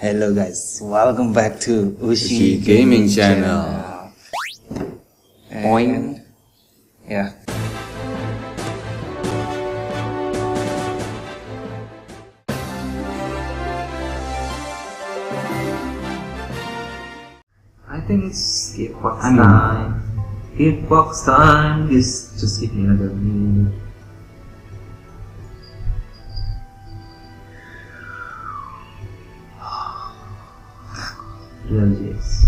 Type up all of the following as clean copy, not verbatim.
Hello guys, welcome back to Ushi Gaming Channel. And yeah, I think it's Gearbox time. Gearbox time. Just give me another minute. Real yes.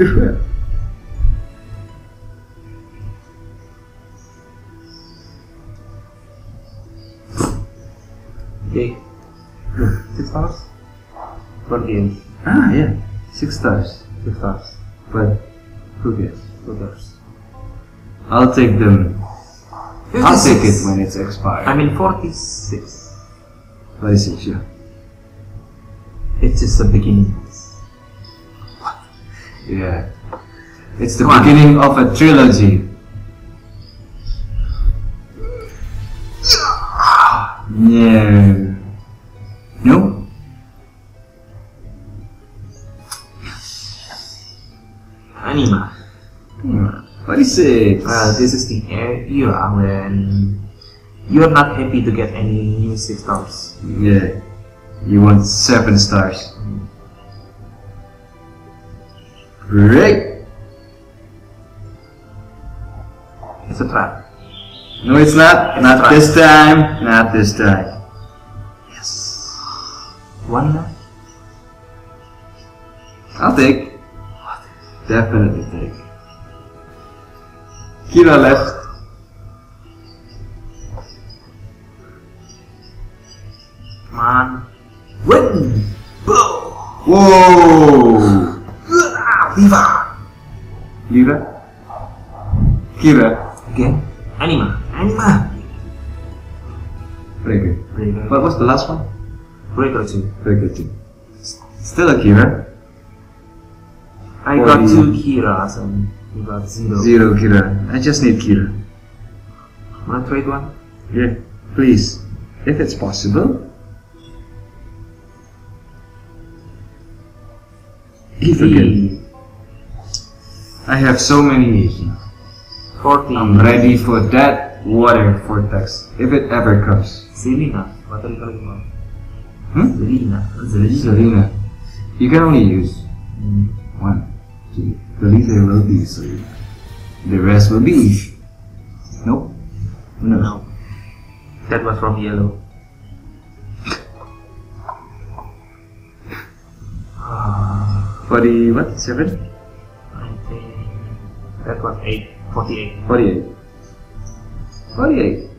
Okay. 6 stars? Per game. Ah, yeah. 6 stars. 6 stars. But who cares? 2 stars. I'll take them. I'll 56. take it when it's expired. I mean 46. 46, yeah. It's just the beginning. Yeah. It's the Come on. beginning of a trilogy. Yeah. No? Anima. 46. This is the era when you're not happy to get any new 6 stars. Yeah. You want 7 stars. Great. It's a trap. No, it's not. It's Not right. this time. Not this time. Yes. One left. I'll take. Definitely take. Kira left. Come on. Win! Boom! Whoa! Viva! Kira? Kira? Again. Anima. Anima! Very good. Breaker. What was the last one? Breaker 2. Very good too. Still a Kira. I Oh, got yeah. 2 Kiras and you got 0. 0 Kira. I just need Kira. Wanna trade one? Yeah. Please. If it's possible. If again. I have so many. 40. I'm ready for that water vortex. If it ever comes. Zelina. Battery ka lagi mo. Hmm? Zelina. Selena. You can only use 1, 2. The leader will be Selena. The rest will be Ish. Nope. No. No. That was from yellow. For the what? 7? I think that was 8. 48. 48. 48.